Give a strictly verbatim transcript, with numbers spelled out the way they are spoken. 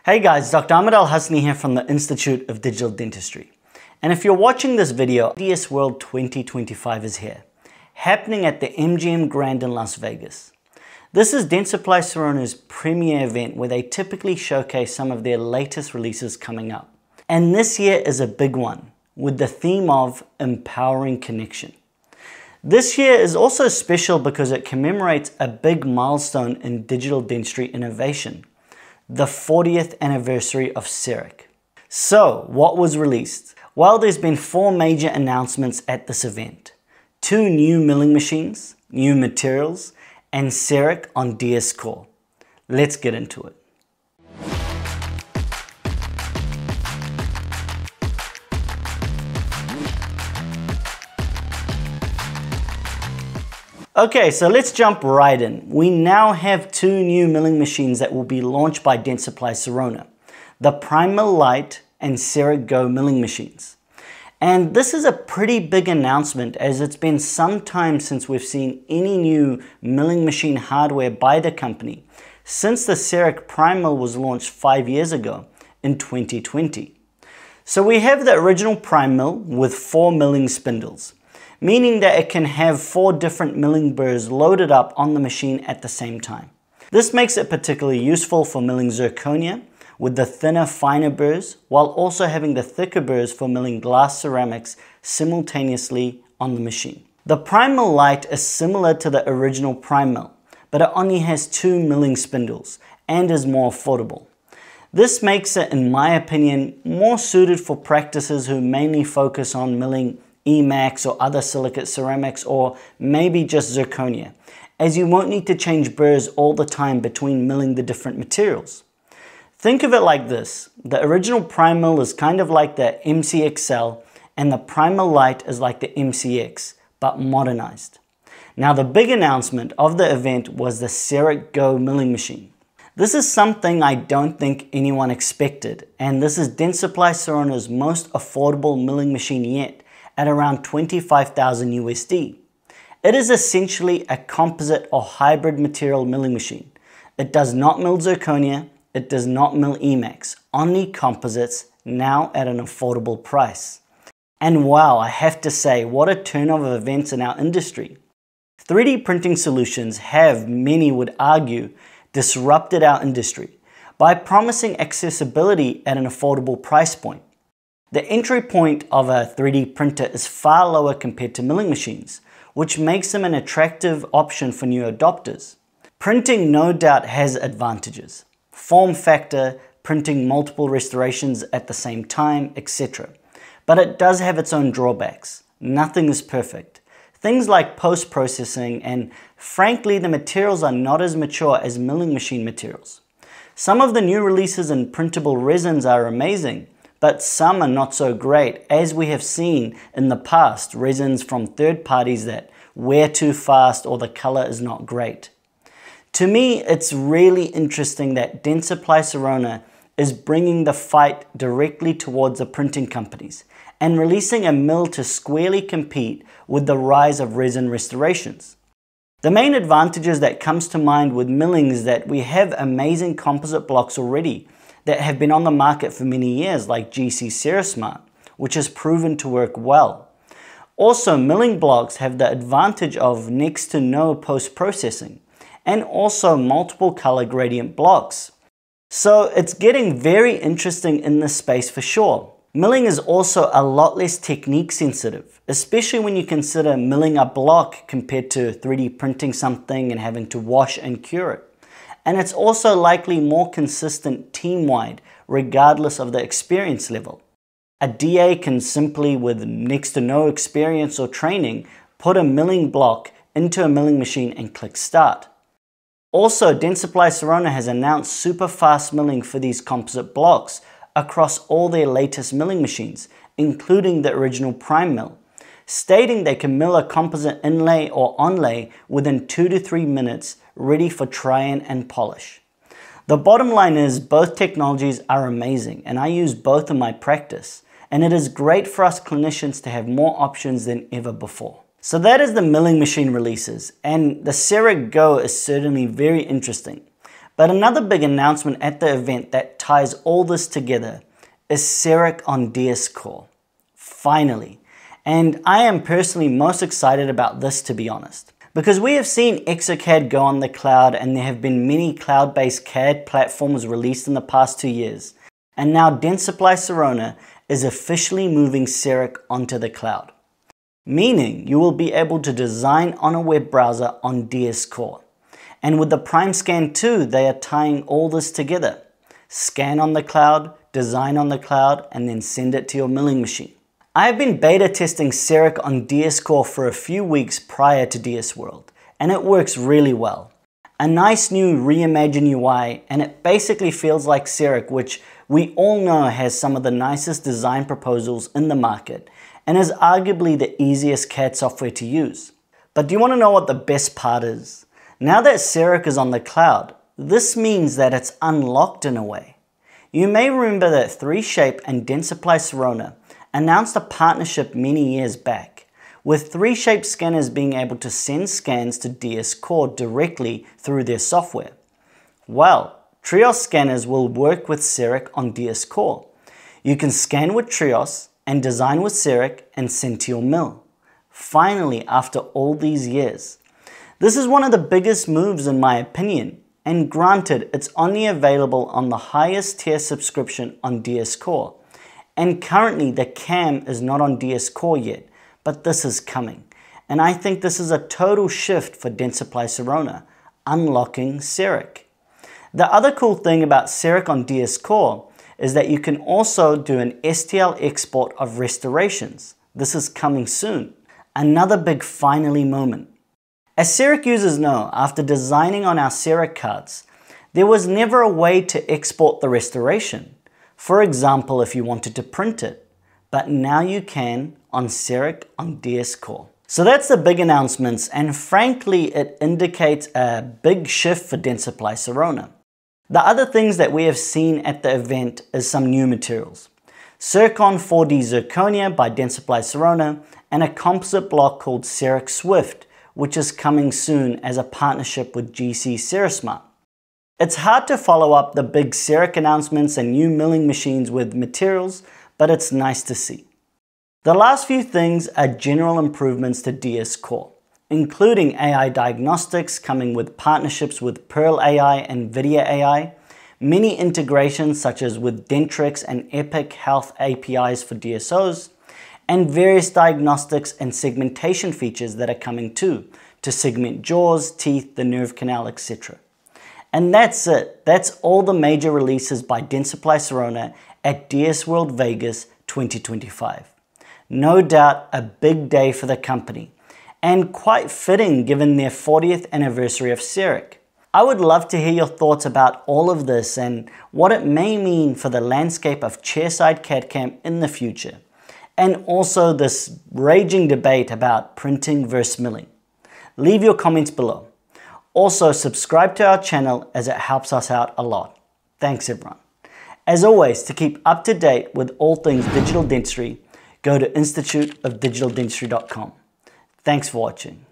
Hey guys, Doctor Ahmed Al-Hasni here from the Institute of Digital Dentistry. And if you're watching this video, D S World twenty twenty-five is here, happening at the M G M Grand in Las Vegas. This is Dentsply Sirona's premier event where they typically showcase some of their latest releases coming up. And this year is a big one, with the theme of Empowering Connection. This year is also special because it commemorates a big milestone in digital dentistry innovation, the fortieth anniversary of CEREC. So, what was released? Well, there's been four major announcements at this event. Two new milling machines, new materials, and CEREC on D S Core. Let's get into it. Okay, so let's jump right in. We now have two new milling machines that will be launched by Dentsply Sirona, the PrimeMill Lite and CEREC Go milling machines. And this is a pretty big announcement, as it's been some time since we've seen any new milling machine hardware by the company, since the CEREC PrimeMill was launched five years ago in twenty twenty. So we have the original PrimeMill with four milling spindles, meaning that it can have four different milling burrs loaded up on the machine at the same time. This makes it particularly useful for milling zirconia with the thinner, finer burrs, while also having the thicker burrs for milling glass ceramics simultaneously on the machine. The PrimeMill Lite is similar to the original PrimeMill, but it only has two milling spindles and is more affordable. This makes it, in my opinion, more suited for practices who mainly focus on milling E MAX or other silicate ceramics, or maybe just zirconia, as you won't need to change burrs all the time between milling the different materials. Think of it like this: the original PrimeMill is kind of like the M C X L, and the PrimeMill Lite is like the M C X, but modernized. Now, the big announcement of the event was the CEREC Go milling machine. This is something I don't think anyone expected, and this is Dentsply Sirona's most affordable milling machine yet, at around twenty-five thousand U S D. It is essentially a composite or hybrid material milling machine. It does not mill zirconia, it does not mill E MAX, only composites, now at an affordable price. And wow, I have to say, what a turn of events in our industry. three D printing solutions have, many would argue, disrupted our industry by promising accessibility at an affordable price point. The entry point of a three D printer is far lower compared to milling machines, which makes them an attractive option for new adopters. Printing no doubt has advantages: form factor, printing multiple restorations at the same time, et cetera. But it does have its own drawbacks. Nothing is perfect. Things like post-processing, and frankly, the materials are not as mature as milling machine materials. Some of the new releases in printable resins are amazing, but some are not so great, as we have seen in the past, resins from third parties that wear too fast or the color is not great. To me, it's really interesting that Dentsply Sirona is bringing the fight directly towards the printing companies and releasing a mill to squarely compete with the rise of resin restorations. The main advantages that comes to mind with milling is that we have amazing composite blocks already that have been on the market for many years, like G C CeraSmart, which has proven to work well. Also, milling blocks have the advantage of next to no post-processing, and also multiple color gradient blocks. So it's getting very interesting in this space for sure. Milling is also a lot less technique sensitive, especially when you consider milling a block compared to three D printing something and having to wash and cure it. And it's also likely more consistent team-wide, regardless of the experience level. A D A can simply, with next to no experience or training, put a milling block into a milling machine and click start. Also, Dentsply Sirona has announced super fast milling for these composite blocks across all their latest milling machines, including the original PrimeMill, stating they can mill a composite inlay or onlay within two to three minutes, ready for try-in and polish. The bottom line is both technologies are amazing, and I use both in my practice, and it is great for us clinicians to have more options than ever before. So that is the milling machine releases, and the CEREC Go is certainly very interesting. But another big announcement at the event that ties all this together is CEREC on D S Core. Finally. And I am personally most excited about this, to be honest. Because we have seen Exocad go on the cloud, and there have been many cloud-based C A D platforms released in the past two years. And now Dentsply Sirona is officially moving CEREC onto the cloud. Meaning you will be able to design on a web browser on D S Core. And with the PrimeScan two, they are tying all this together. Scan on the cloud, design on the cloud, and then send it to your milling machine. I have been beta testing CEREC on D S Core for a few weeks prior to D S World, and it works really well. A nice new reimagined U I, and it basically feels like CEREC, which we all know has some of the nicest design proposals in the market, and is arguably the easiest C A D software to use. But do you want to know what the best part is? Now that CEREC is on the cloud, this means that it's unlocked in a way. You may remember that three shape and Dentsply Sirona announced a partnership many years back, with three shape scanners being able to send scans to D S Core directly through their software. Well, Trios scanners will work with CEREC on D S Core. You can scan with Trios and design with CEREC and send to your mill. Finally, after all these years. This is one of the biggest moves in my opinion, and granted, it's only available on the highest tier subscription on D S Core. And currently the C A M is not on D S Core yet, but this is coming. And I think this is a total shift for Dentsply Sirona, unlocking CEREC. The other cool thing about CEREC on D S Core is that you can also do an S T L export of restorations. This is coming soon. Another big finally moment. As CEREC users know, after designing on our CEREC cards, there was never a way to export the restoration. For example, if you wanted to print it. But now you can on CEREC on D S Core. So that's the big announcements, and frankly it indicates a big shift for Dentsply Sirona. The other things that we have seen at the event is some new materials. Circon four D Zirconia by Dentsply Sirona, and a composite block called CEREC Swift, which is coming soon as a partnership with G C Ceresmart. It's hard to follow up the big CEREC announcements and new milling machines with materials, but it's nice to see. The last few things are general improvements to D S Core, including A I diagnostics coming with partnerships with Pearl A I and Vidya A I, many integrations such as with Dentrix and Epic Health A P Is for D S Os, and various diagnostics and segmentation features that are coming too, to segment jaws, teeth, the nerve canal, et cetera. And that's it. That's all the major releases by Dentsply Sirona at D S World Vegas twenty twenty-five. No doubt a big day for the company, and quite fitting given their fortieth anniversary of CEREC. I would love to hear your thoughts about all of this and what it may mean for the landscape of chairside C A D C A M in the future, and also this raging debate about printing versus milling. Leave your comments below. Also, subscribe to our channel as it helps us out a lot. Thanks everyone. As always, to keep up to date with all things digital dentistry, go to institute of digital dentistry dot com. Thanks for watching.